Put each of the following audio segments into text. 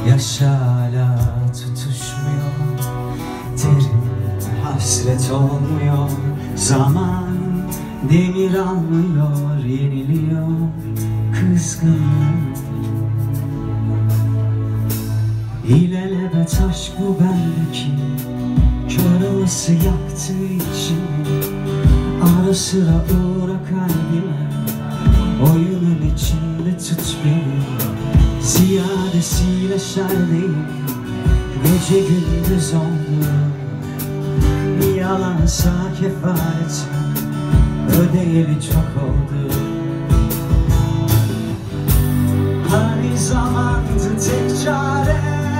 Yaş hala tutuşmuyor, derin hasret olmuyor. Zaman demir almıyor, yeniliyor kızgınlık. İlelebet aşk bu bendeki, kör olası yaktı içimi. Ara sıra uğra kalbime, oyunun içinde tut beni. Ziyadesiyle şerdeyim, gece gündüz oldu. Yalansa kefaretim, ödeyeli çok oldu. Hani zamandı tek çare,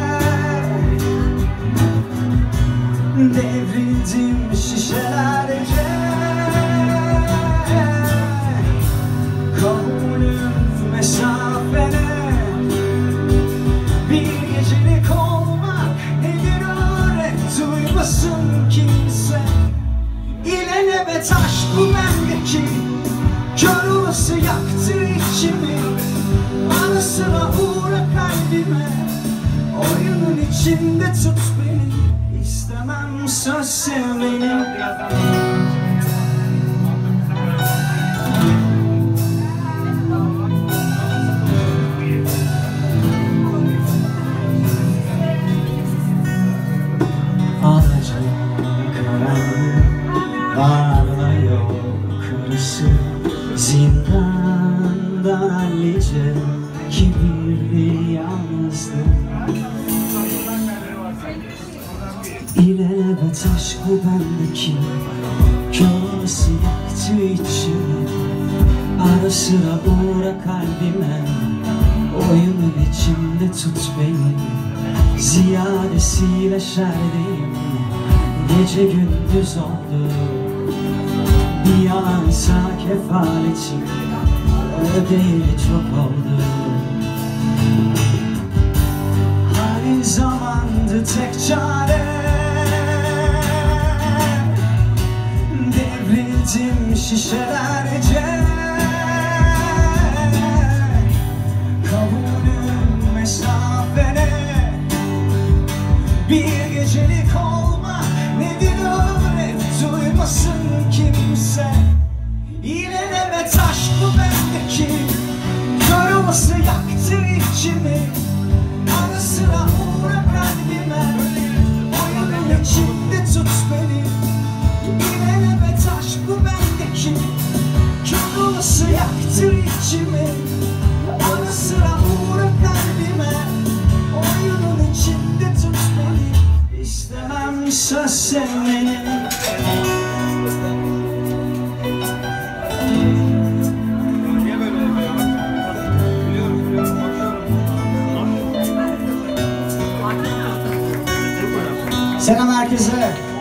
devrildim şişelerce. Kabulüm mesafene, bir gecelik olmak nedir öyle, duymasın kimse. İlelebet aşk bu bendeki, kör olası yaktı içimi. Ara sıra uğra kalbime, oyunun içinde tut beni. İstemem söz sevmeni. Varla yok kırısı, zindandan hallice, kibirli yalnızlık. İlelebet aşk bu bendeki, kör olası yaktı içimi. Ara sıra uğra kalbime, oyunun içinde tut beni. Ziyadesiyle şerdeyim, gece gündüz oldu. Bir yalansa kefaletim, ödeyeli çok oldu. Hani zamandı tek çare, devrildim şişelerce. Kabulüm mesafene, bir gecelik olmak nedir öyle, duymasın kimse. İlelebet aşk bu bendeki, kör olası yaktı içimi. Ara sıra uğra kalbime, oyunun içinde tut beni. İlelebet aşk bu bendeki, kör olası yaktı içimi. Ara sıra uğra kalbime, oyunun içinde tut beni. İstemem söz sevmeni. Selam herkese.